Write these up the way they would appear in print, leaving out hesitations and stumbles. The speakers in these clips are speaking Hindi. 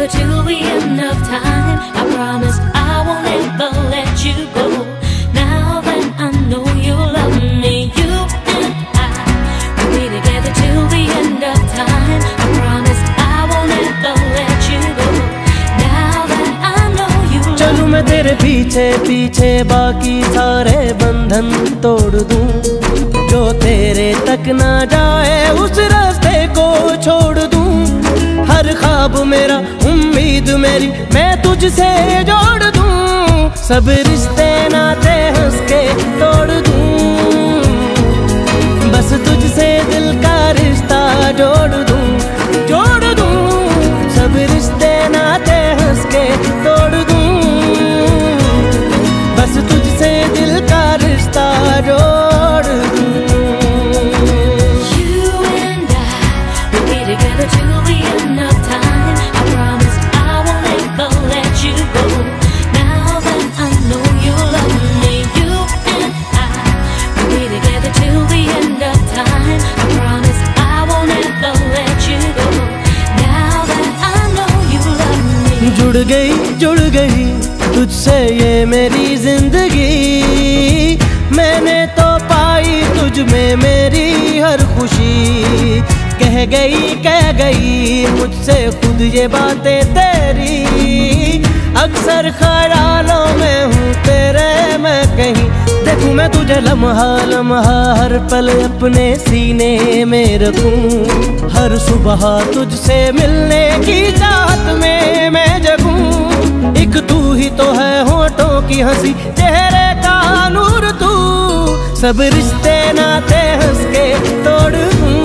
together till the end of time. I promise I won't ever let you go. Now that I know you love me, you and I will be together till the end of time. I promise I won't ever let you go. Now that I know you love me. चलूं मैं तेरे पीछे पीछे, बाकी सारे बंधन तोड़ दूं। जो तेरे तक ना जाए उस रास्ते को छोड़ दूं। हर ख्वाब मेरा, उम्मीद मेरी, मैं तुझसे जोड़ दूं। सब रिश्ते नाते हंस के तोड़ दूं। बस तुझसे दिल का रिश्ता जोड़ दूं, जोड़ दूं। सब रिश्ते नाते हंस के तोड़ दूं। बस तुझसे दिल का रिश्ता जोड़ दूं। Together till the end of time. I promise I won't ever let you go. Now that I know you love me, you and I will be together till the end of time. I promise I won't ever let you go. Now that I know you love me. जुड़ गई तुझसे ये मेरी जिंदगी। मैंने तो पाई तुझ में मेरी हर खुशी। कह गई मुझसे खुद ये बातें तेरी। अक्सर ख्यालों में हूँ तेरे मैं कहीं। देखूं मैं तुझे लम्हा लम्हा, हर पल अपने सीने में रखूं। हर सुबह तुझसे मिलने की चाहत में मैं जगूं। एक तू ही तो है होठों की हंसी, चेहरे का नूर तू। सब रिश्ते नाते हंस के तोड़ दूं।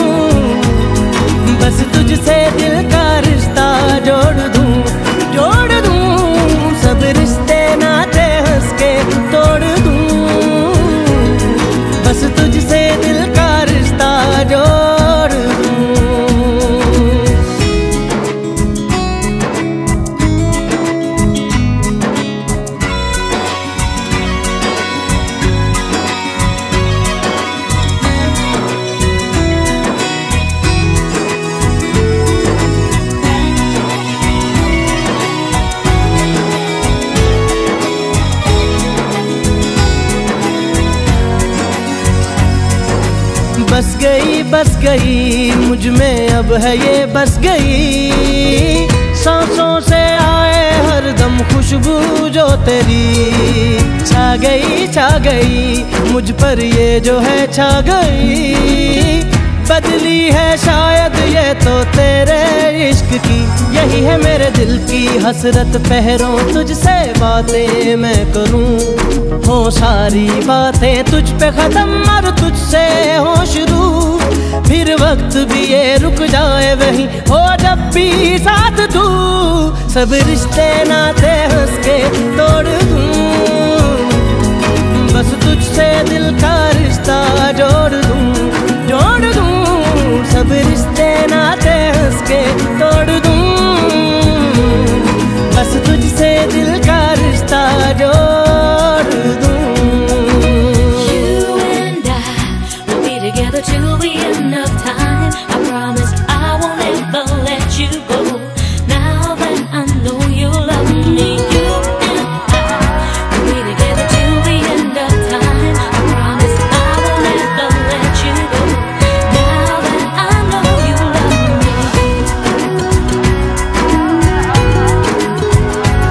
बस तुझसे दिल का रिश्ता जोड़ दूं, जोड़ दूं। सब रिश्ते नाते हंस के तोड़ दूं। बस तुझसे दिल का रिश्ता जोड़ दूं। बस गई मुझ में अब है ये बस गई। सांसों से आए हर दम खुशबू जो तेरी। छा गई मुझ पर ये जो है छा गई। बदली है शायद ये तो तेरे इश्क की। यही है मेरे दिल की हसरत, पहरों तुझसे बातें मैं करूं। हो सारी बातें तुझ पे खत्म और तुझसे हो शुरू। फिर वक्त भी ये रुक जाए वहीं हो जब भी साथ तू। सब रिश्ते नाते हंस के तोड़ दूं। बस तुझसे दिल का रिश्ता जोड़ दूं, जोड़ दूं। सब रिश्ते नाते हंस के तोड़ दूं। बस तुझसे दिल का रिश्ता जोड़ दूं। You and I will be together till the end of time. I promise I won't ever let you go. Now that I know you love me, you and I will be together till the end of time. I promise I won't ever let you go. Now that I know you love me.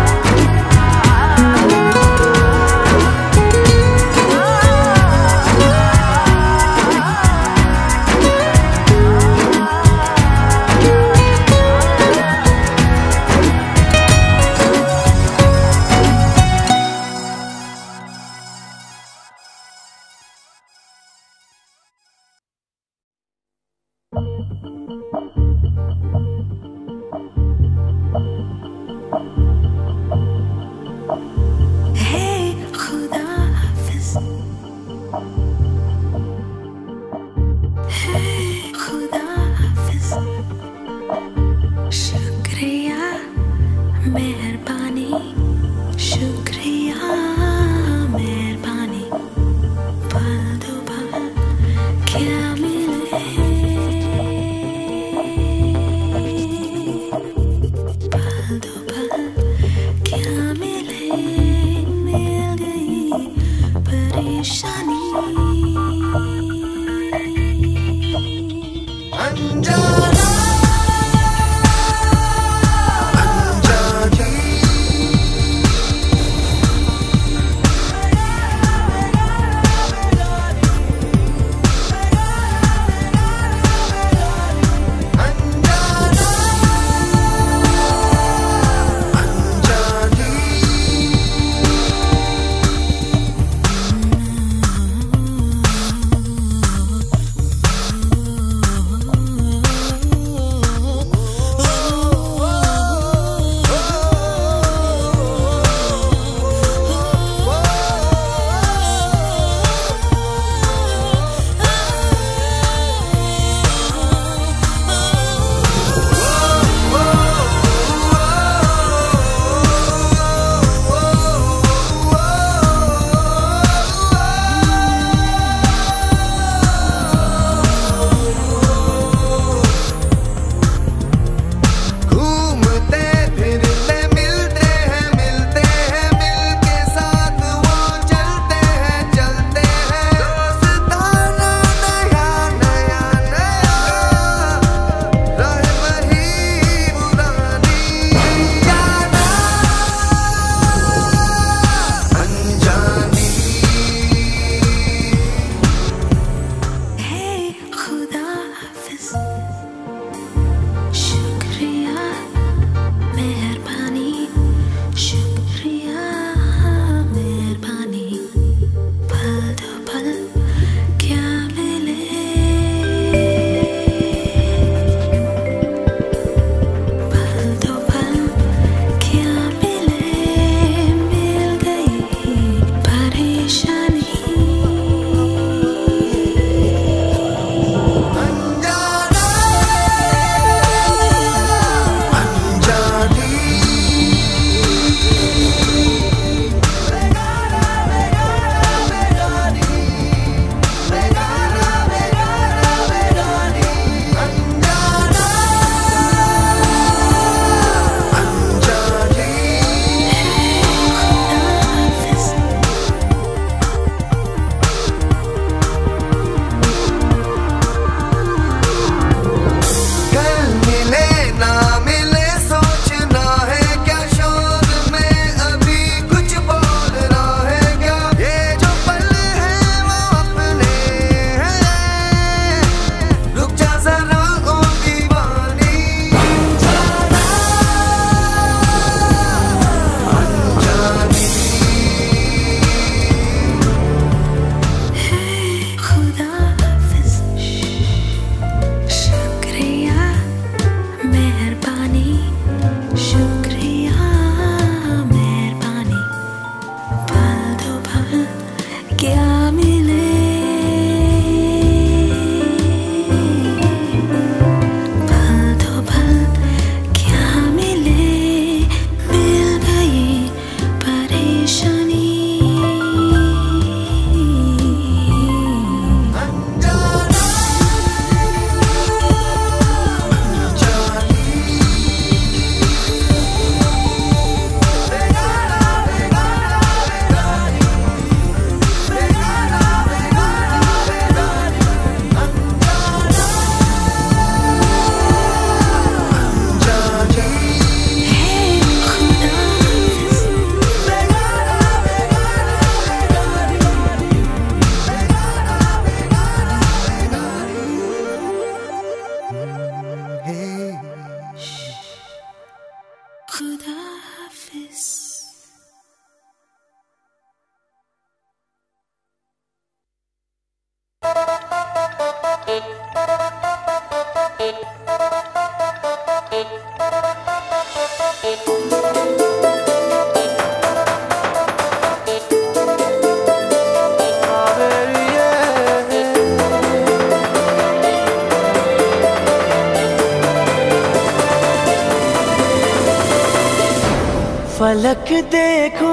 फलक देखो,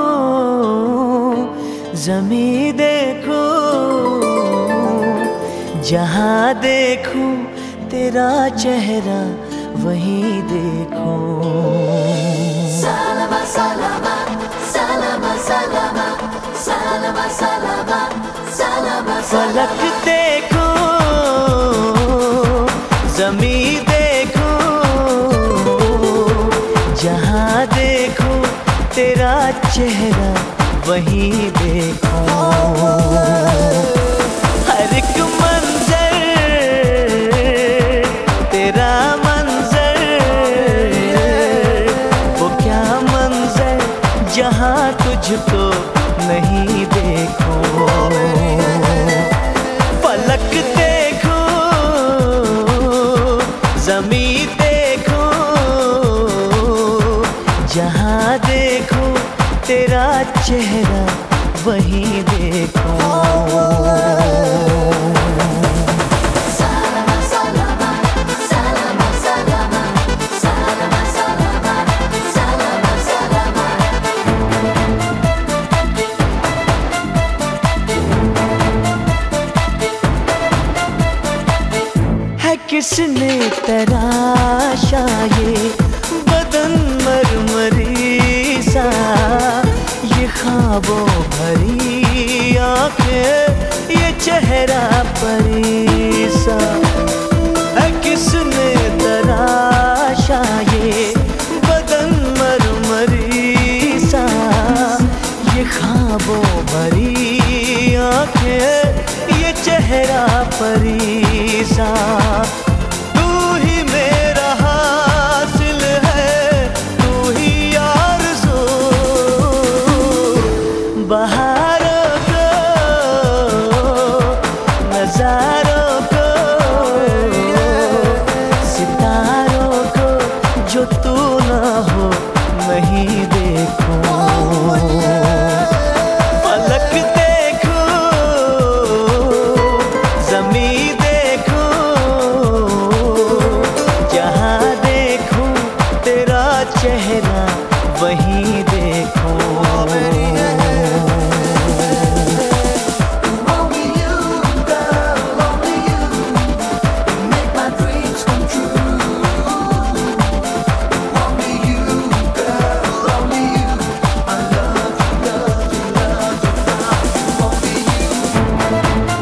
ज़मीं देखो, जहाँ देखूं तेरा चेहरा वहीं देखो। सलामा सलामा सलामा सलामा सलामा सलामा सलामा। फलक देखो, ज़मीं देखो, जहाँ देखो तेरा चेहरा वहीं देखो। हर एक मंजर तेरा मंजर, वो क्या मंजर जहाँ तुझको नहीं देखो। फलक देखो, ज़मीं देखो, जहाँ देखो तेरा चेहरा वहीं देखो। सलामा सलामा सलामा सलामा सलामा सलामा सलामा सलामा। है किसने तराशा ये बदन मरमरी सा, ये ख्वाबों भरी आंखें, ये चेहरा परी सा। है किसने तराशा ये बदन मरमरी सा, ये ख्वाबों भरी आंखें, ये चेहरा परी सा। तू ही मेरा हासिल है, तू ही आरज़ू, बहारों को, नज़ारों को, सितारों को, जो तू ना हो नहीं देखो। फलक देखो, ज़मीं देखो, जहाँ देखो तेरा चेहरा वहीं देखो। Only you, girl, only you make my dreams come true. Only you, girl, only you. I love you, love you, love you. Only you.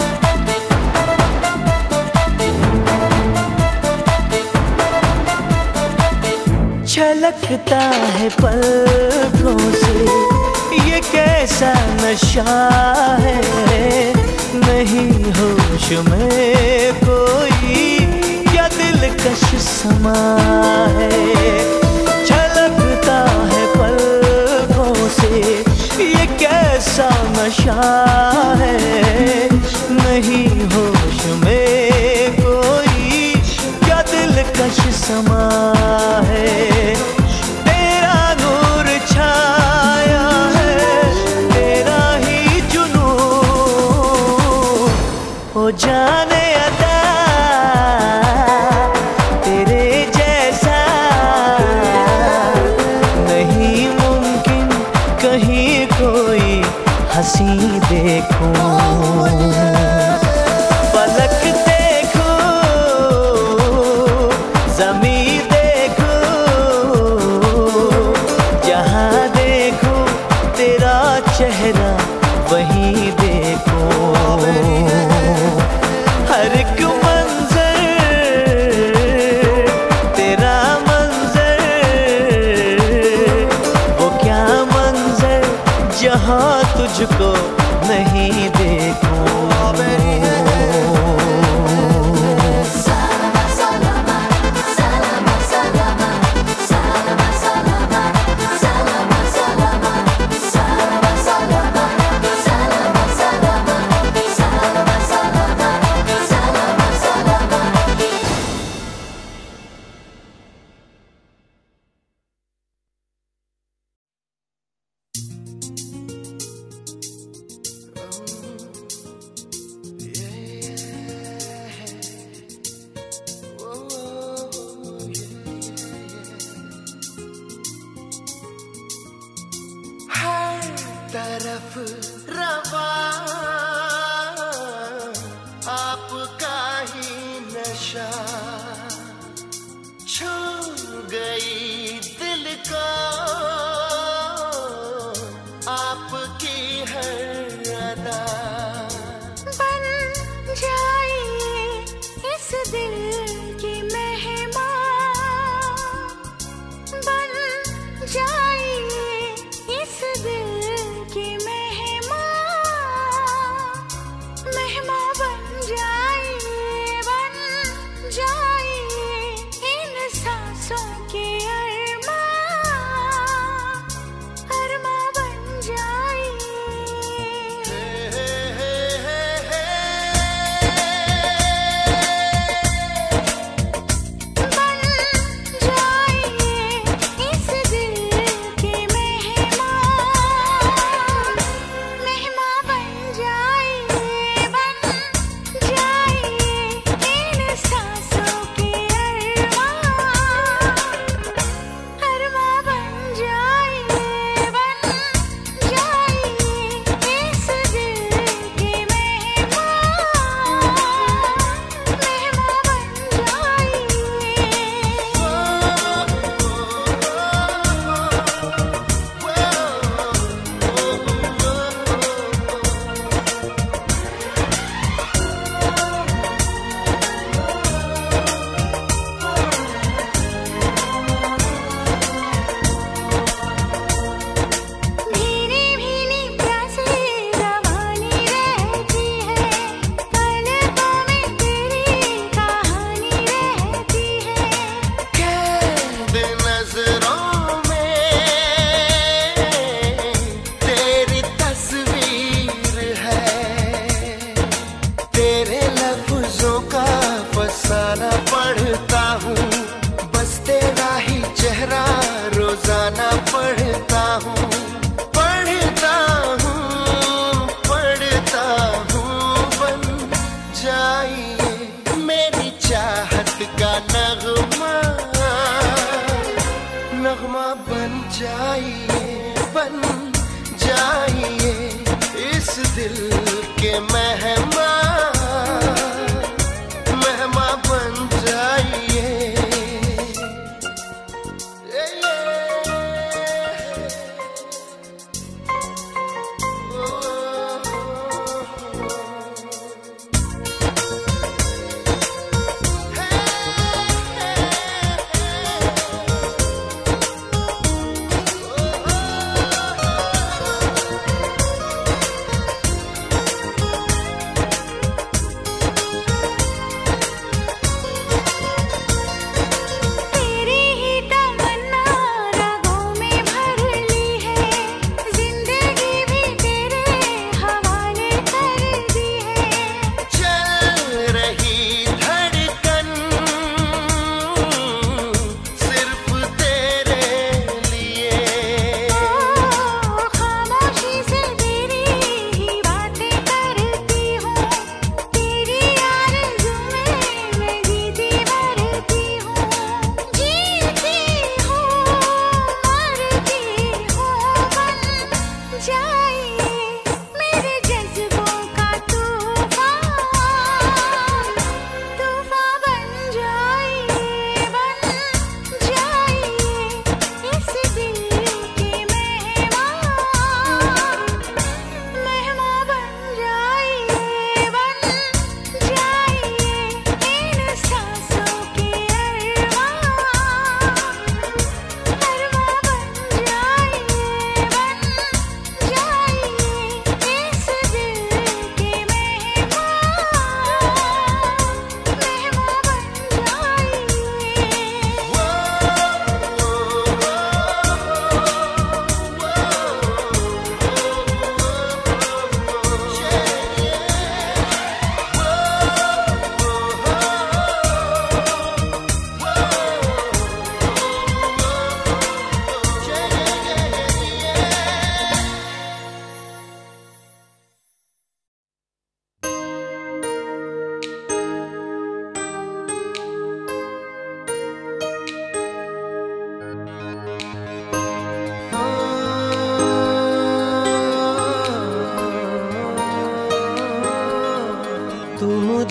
छलकता है पलकों से ये कैसा नशा है, नहीं होश में कोई क्या दिलकश समा है। छलकता है पलकों से ये कैसा नशा है, नहीं होश में कोई क्या दिलकश समा है। तेरा नूर छाया है, तेरा ही जुनून, हो जाने अता तेरे जैसा नहीं मुमकिन कहीं कोई हंसी देखो। फलक देखो, ज़मीं देखो, जहाँ देखो तेरा चेहरा वहीं देखो। हर एक मंजर तेरा मंजर, वो क्या मंजर जहाँ तुझको नहीं देखो। Salama salama salama salama salama salama salama salama salama salama salama salama salama salama salama salama. तरफ रवा आपका ही नशा छू गई दिल को आपकी हर अदा बन जाइए इस दिल की मेहमान बन जाइए इस दिल की मेहमान मेहमान बन जाइए इन सांसों के अरमान बन जाइए बन जाइए इस दिल के मेहमान बन जाइए इन सांसों के अरमान बन जाइए इस दिल के भीनी भीनी प्यासी रवानी रहती है पलकों में तेरी कहानी रहती है कैद नजरों में तेरी तस्वीर है तेरे लफ्जों का फसाना पढ़ता हूँ बस तेरा ही चेहरा रोजाना पढ़ता हूँ बन जाइए मेरी चाहत का नगमा बन जाइए इस दिल के मेहमान बन जाइए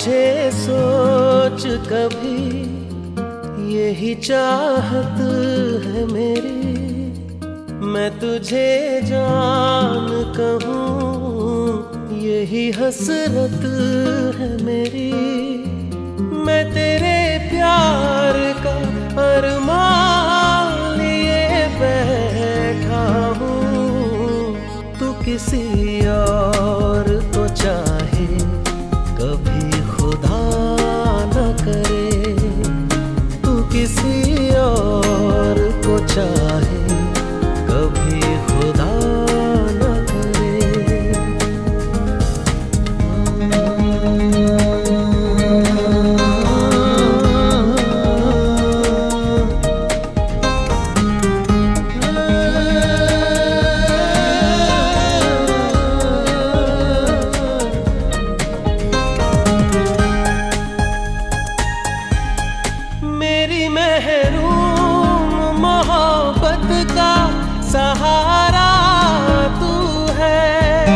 तुझे सोच कभी यही चाहत है मेरी, मैं तुझे जान कहूँ यही हसरत है मेरी। मैं तेरे प्यार का अरमान लिए बैठा हूँ, तू किसी और को चाहे कभी खुदा न करे, तू किसी और को चाहे कभी खुदा न करे। मेरी महरूम मोहब्बत का सहारा तू है,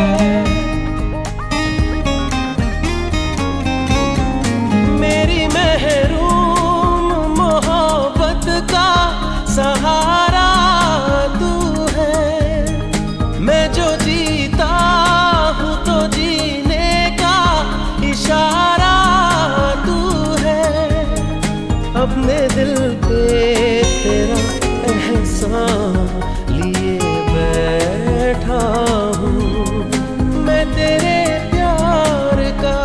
मेरी महरूम मोहब्बत का सहारा तू है। मैं जो जीता हूँ तो जीने का इशारा तू है, अपने दिल पे तेरा एहसान लिए बैठा हूँ, मैं तेरे प्यार का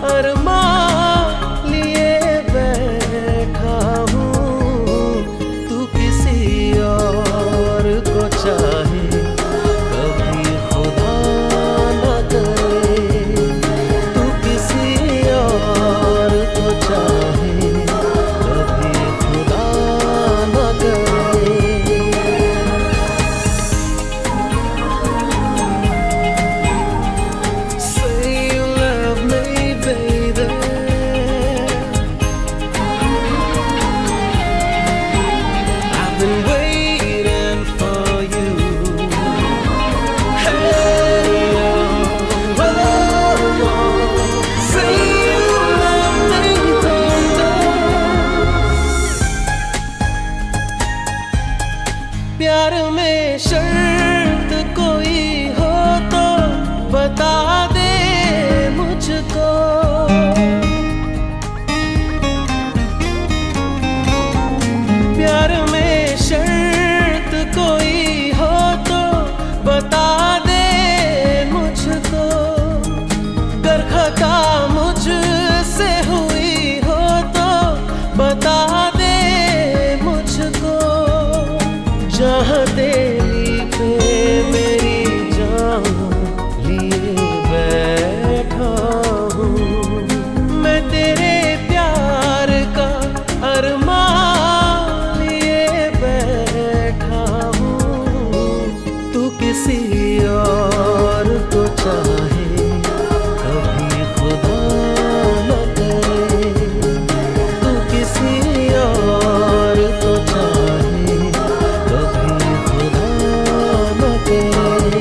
अरमान लिए बैठा हूँ, तू किसी और को चाहे कभी खुदा न करे, तू किसी और को चाहे कभी खुदा न करे। Say you love me, baby. I've been waiting for you. Hey, oh, oh, oh. Say you love me, baby. प्यार में शर्त कोई हो तो बता दे मुझको, प्यार में शर्त कोई हो तो बता दे मुझको, कर खता मुझसे हुई हो तो बता दे मुझको, जहाँ तेरी पे मेरी जान लिए बैठा हूँ, मैं तेरे प्यार का अरमान लिए बैठा हूँ, तू किसी और को चाहे कभी खुदा न करे, तू किसी और को चाहे कभी खुदा न करे।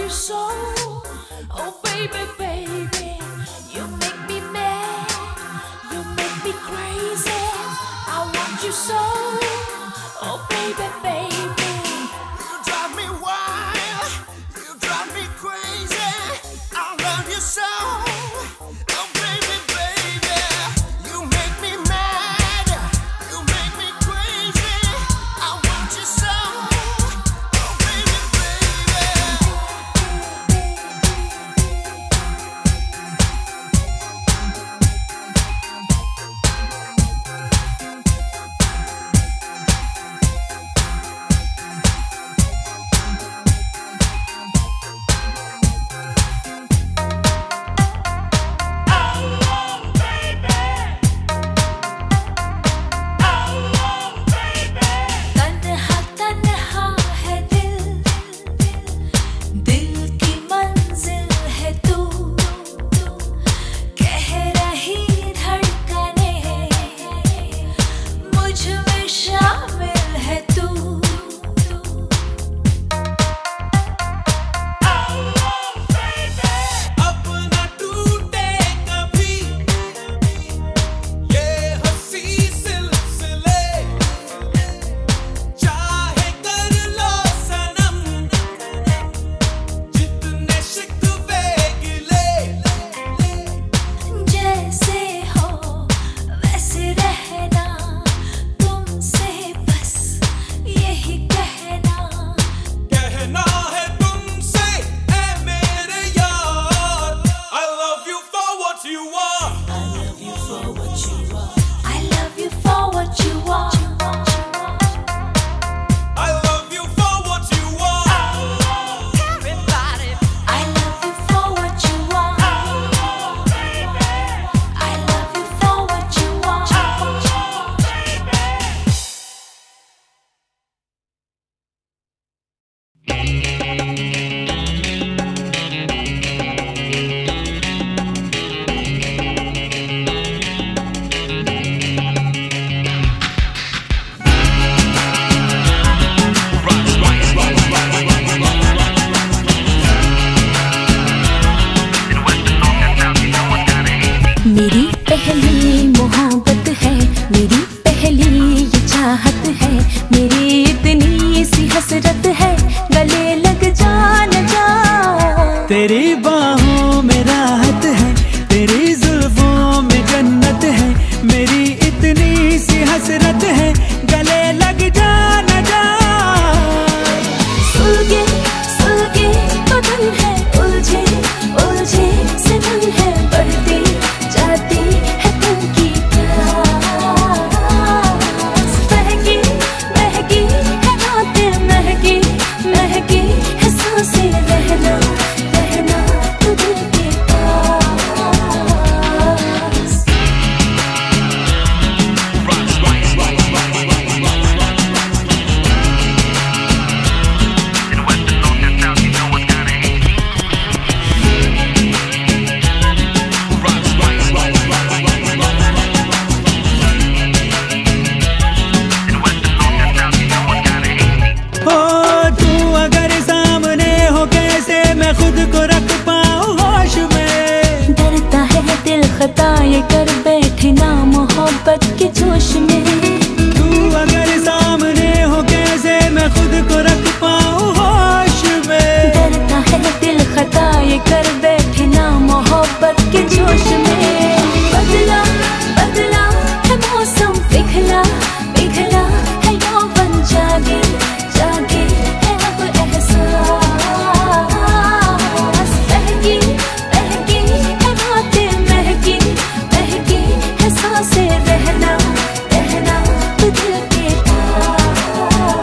you so. Oh baby, baby, you make me mad, you make me crazy. I want you so. Oh baby, baby, You drive me wild, you drive me crazy. I love you so. Oh baby, baby, you make me mad, you make me crazy. I want you so. Oh baby, baby. तन्हा तन्हा है दिल, दिल की मंजिल है तू, कह रही धड़कने मुझ में शामिल है तू। अब न टूटे कभी ये हंसी सिलसिले, चाहे कर लो सनम जितने शिकवे गिले। जैसे हो वैसे रहना, तुमसे बस यही कहना। कहना है तुमसे ऐ मेरे यार, I love you for what you are. I love you for what you are. I love you for what you are. I love you for what you are. Everybody. I love you for what you are. I love you for what you are. मेरी पहली मोहब्बत है, मेरी पहली ये चाहत है, मेरी इतनी सी हसरत है, गले लग जा न जा। तेरी बाहों में राहत है, तेरी जुल्फों में जन्नत है, मेरी इतनी सी हसरत है, गले लग जा न जा। सुलगे सुलगे बदन है, उलझे उलझे से मन है, बढ़ती जाती है दिल की प्यास। महकी महकी है रातें, महकी महकी है सांसें, रहना रहना तू दिल के पास। हो तू अगर सामने हो, कैसे मैं खुद को रख पाऊं होश में। डरता है दिल खता ये कर बैठे ना मोहब्बत के जोश में। तू अगर सामने हो, कैसे मैं खुद को रख पाऊं होश में। डरता है दिल खता ये कर बैठे ना मोहब्बत के जोश में। बदला बदला है मौसम, पिघला पिघला है यौवन, जागे जागे है अब एहसास। महकी महकी है रातें, महकी महकी है सांसें, रहना रहना तू दिल के पास।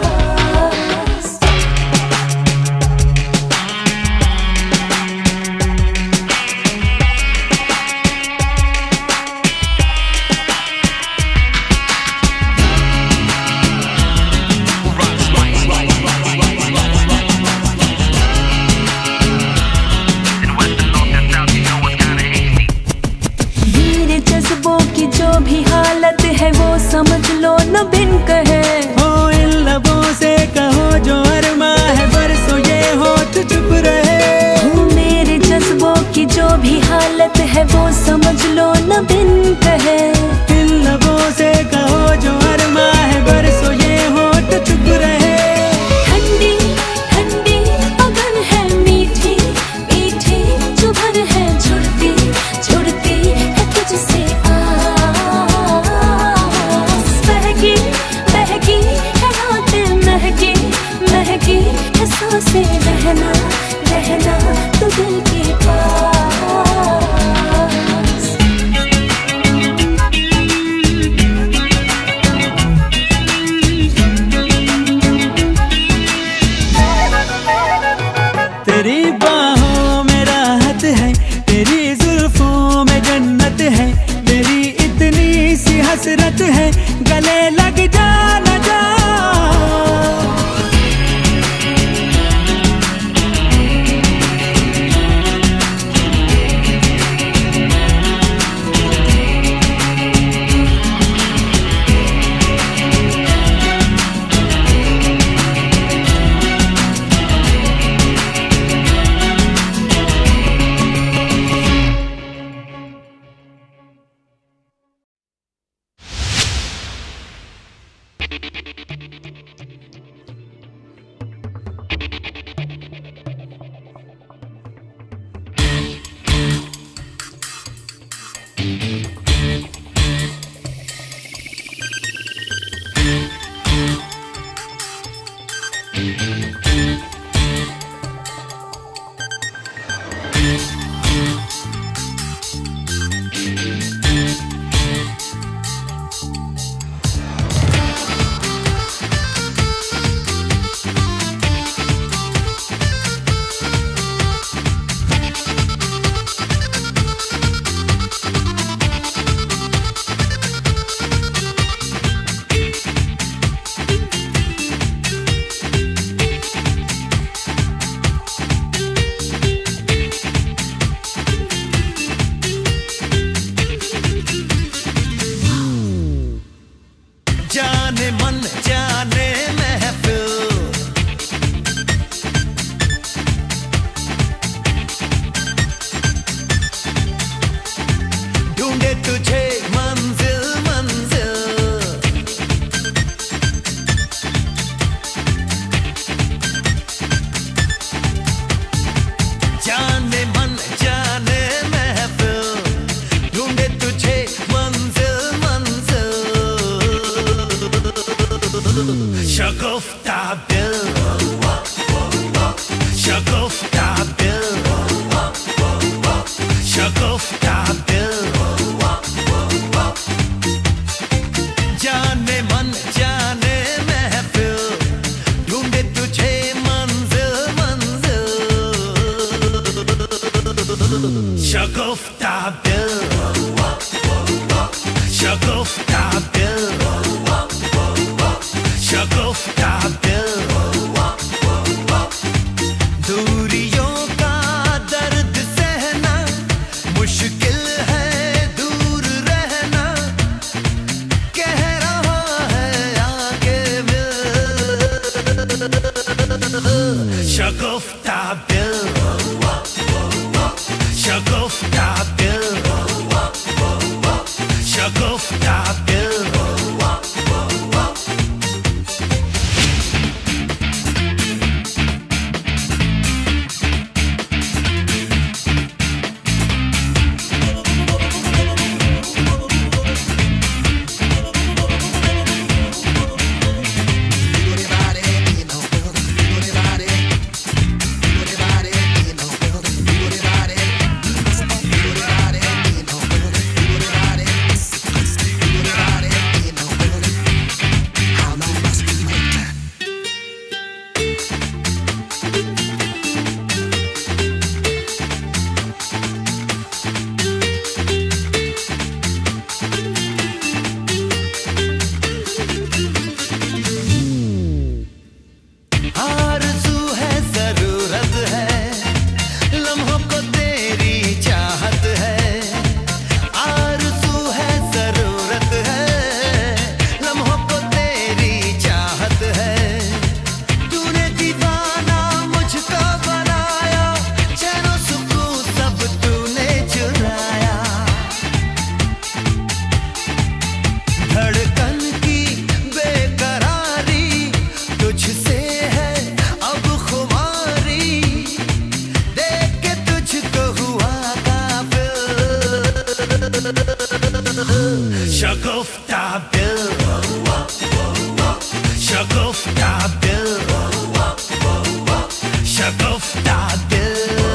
शगुफ्ता दिल, शगुफ्ता दिल, शगुफ्ता दिल, दूरियों का दर्द सहना मुश्किल है, दूर रहना कह रहा है आगे मिल, शगुफ्ता दिल, शगुफ्ता दिल, शगुफ्ता दिल। शगुफ्ता दिल, शगुफ्ता दिल, शगुफ्ता दिल।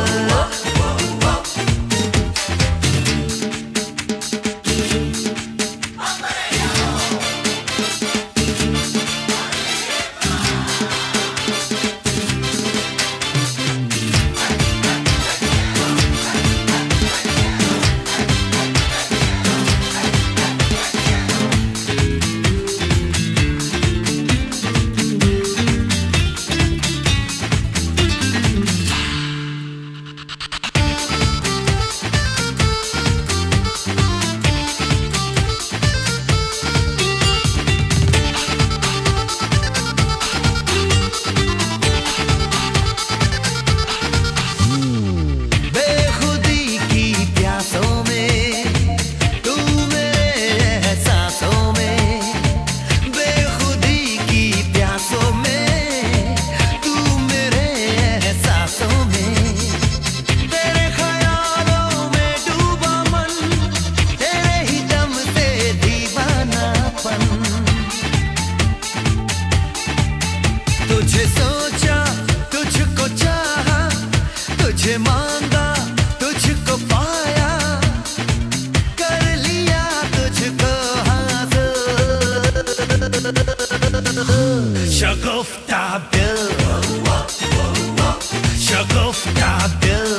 तुझे सोचा, तुझको चाहा, तुझे मांगा, तुझको पाया, कर लिया तुझको हासिल। शगुफ्ता दिल, शगुफ्ता दिल,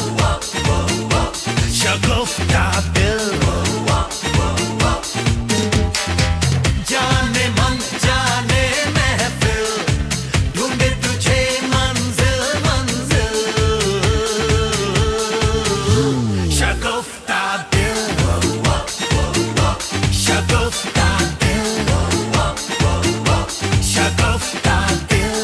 शगुफ्ता दिल। जाने मन जाने महफिल, ढूंढे तुझे मंजिल मंजिल। शगुफ्ता दिल, शगुफ्ता दिल, शगुफ्ता दिल।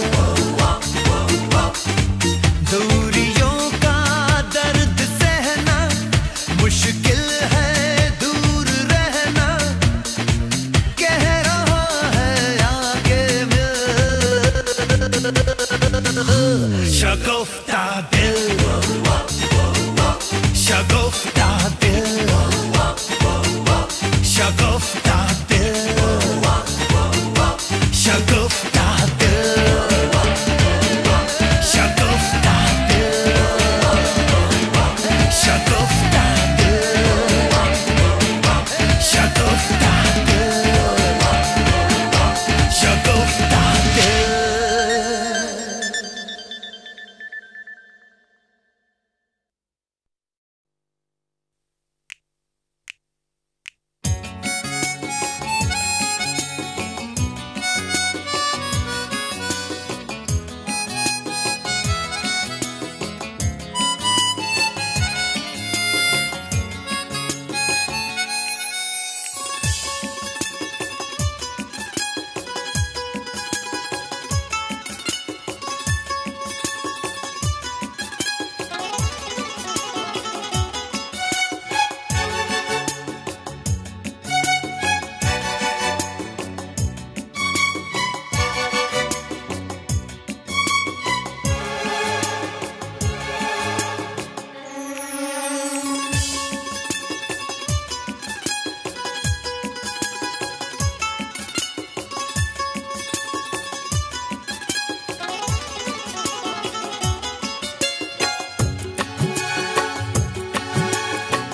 दूरियों का दर्द सहना मुश्किल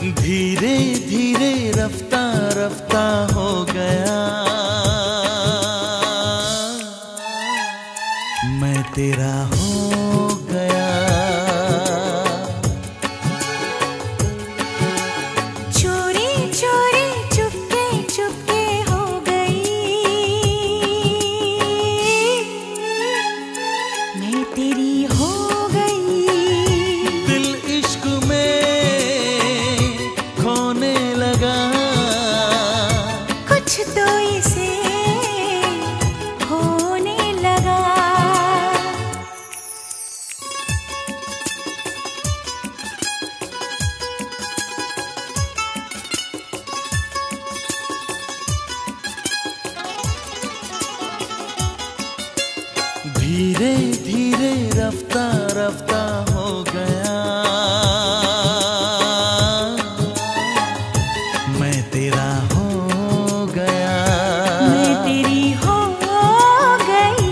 धीरे धीरे रफ्ता रफ्ता हो गया मैं तेरा हो गया। चोरी चोरी चुपके चुपके हो गई मैं तेरी हो गई। दिल इश्क में खोने लगा कुछ तो इसे होने लगा। धीरे धीरे रफ्ता रफ्ता हो गया मैं तेरा हो गया। मैं तेरी हो गई।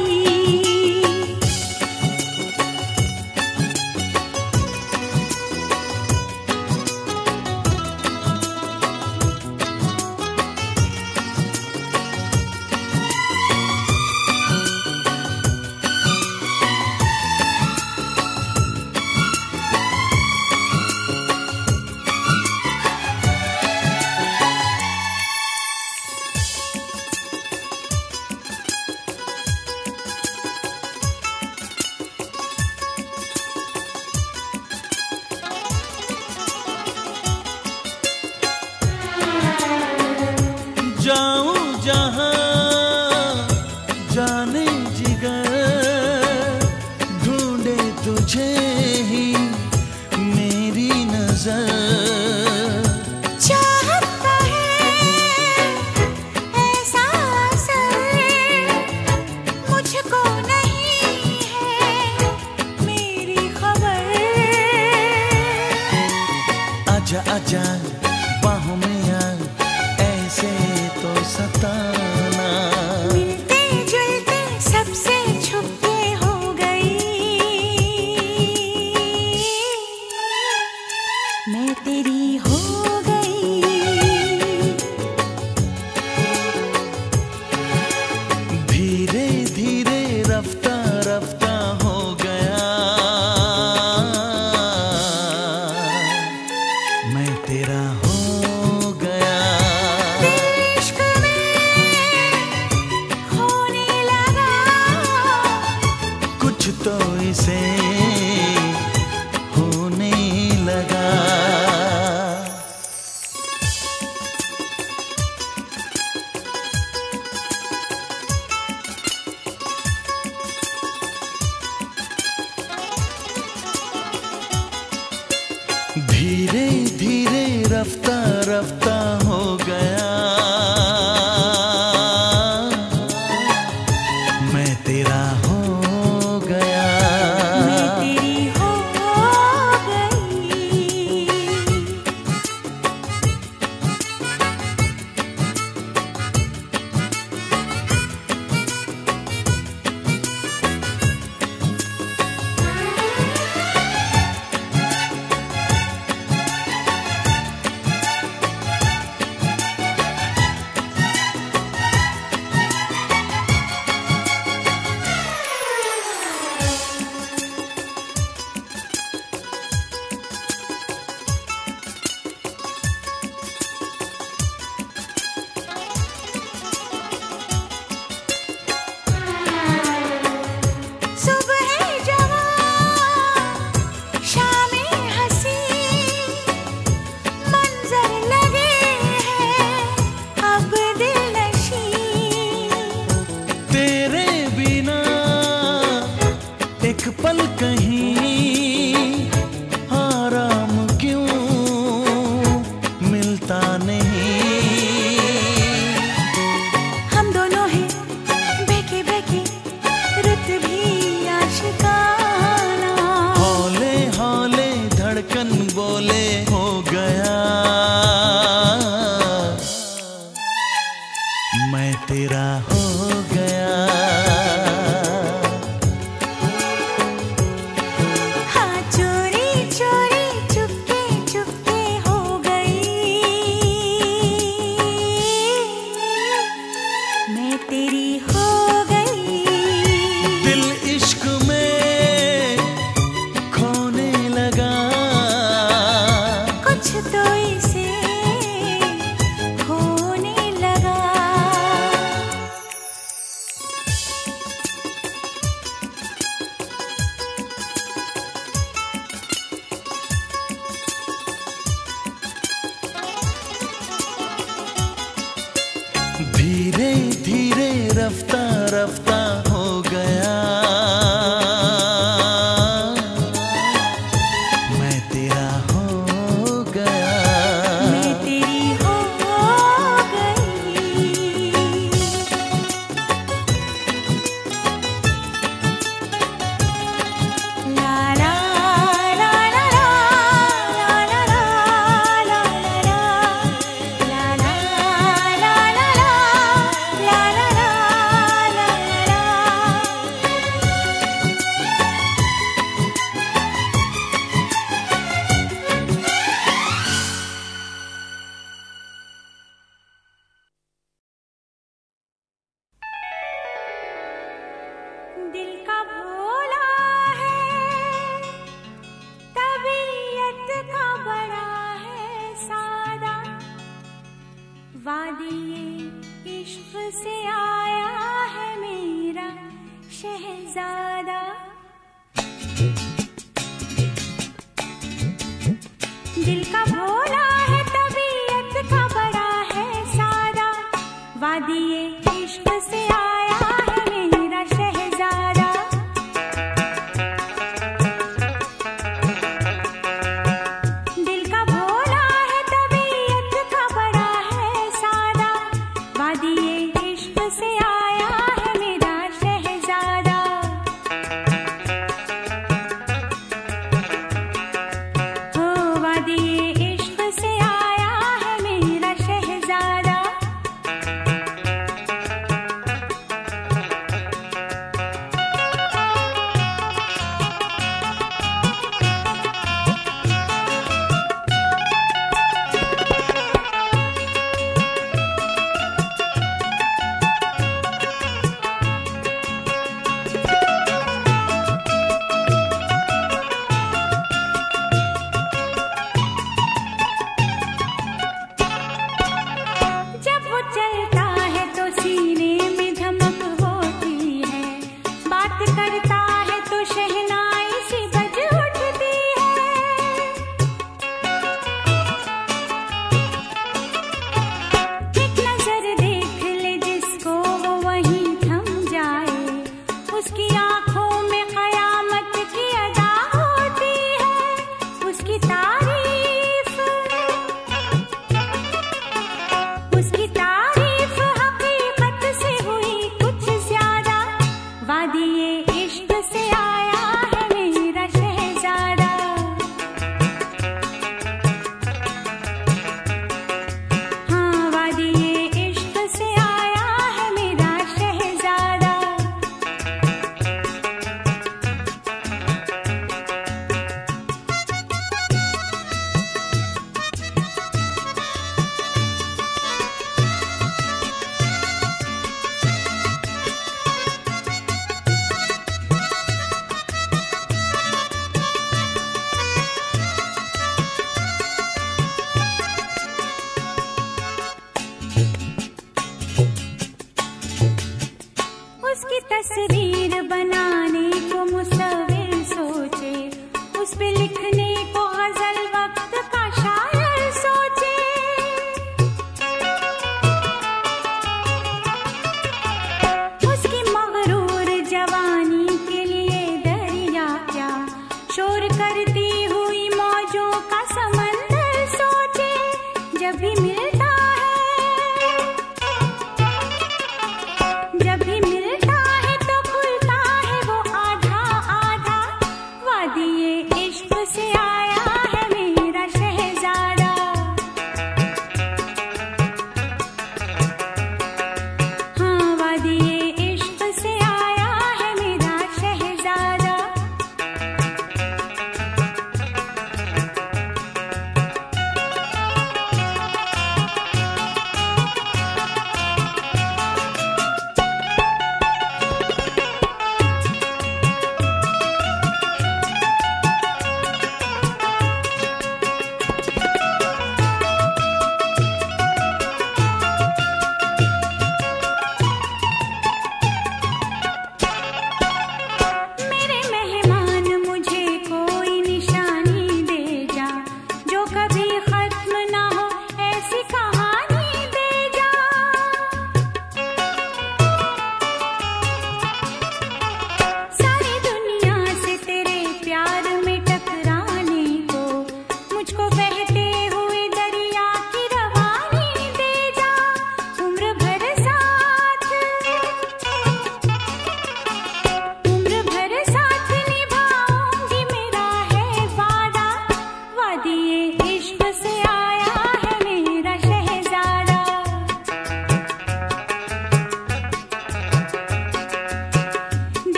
जाऊं जहां जाने जिगर ढूंढे तुझे ही मेरी नजर। चाहत का है ऐसा असर मुझको नहीं है मेरी खबर। आजा आजा बाहों में आ ऐसे तो सताना। मिलते जुलते सबसे छुपके हो गई मैं तेरी हो गई। धीरे धीरे रफ्ता रफ्ता हो गया मैं तेरा हो गया। इश्क में होने लगा कुछ तो इसे होने लगा। धीरे धीरे रफ्ता रफ्ता हो गया मैं तेरा हो गया। मैं तेरी हो गई। पल कहीं आराम क्यों मिलता नहीं। हम दोनों हैं बेके बेके रुत भी आशिकाना। हौले हौले धड़कन बोले हो गया मैं तेरा हो गया। हाँ चोरी चोरी चुपके चुपके हो गई धीरे धीरे रफ्ता रफ्ता हो गया, मैं तेरा हो गया, मैं तेरी हो गई। ला ला ला ला ला ला ला ला ला ला ला ला ला दिल का भोला है, तबीयत का बड़ा है सादा, वादिये इश्क से आया है मेरा शहजादा। दिल का भोला है, तबीयत का बड़ा है सादा, वादिये इश्क से आया है मेरा शहजादा। दिल का भोला है, तबीयत का बड़ा है सादा, वादिये इश्क से आया है मेरा शहजादा। हो वादिये इश्क से आया है मेरा शहजादा।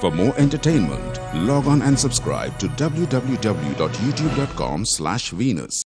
For more entertainment, log on and subscribe to www.youtube.com/Venus.